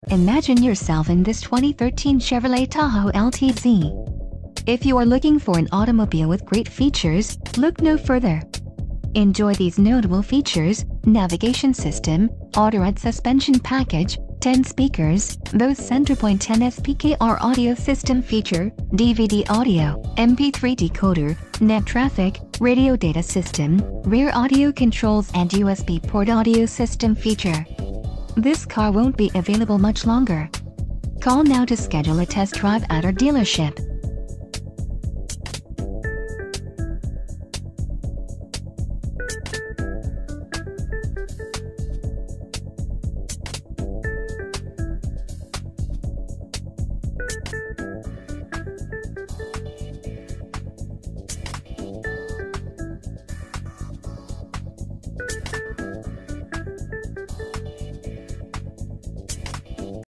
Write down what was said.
Imagine yourself in this 2013 Chevrolet Tahoe LTZ. If you are looking for an automobile with great features, look no further. Enjoy these notable features: navigation system, auto-ride suspension package, 10 speakers, Bose Centerpoint 10 SPKR audio system feature, DVD audio, MP3 decoder, net traffic, radio data system, rear audio controls and USB port audio system feature. This car won't be available much longer. Call now to schedule a test drive at our dealership.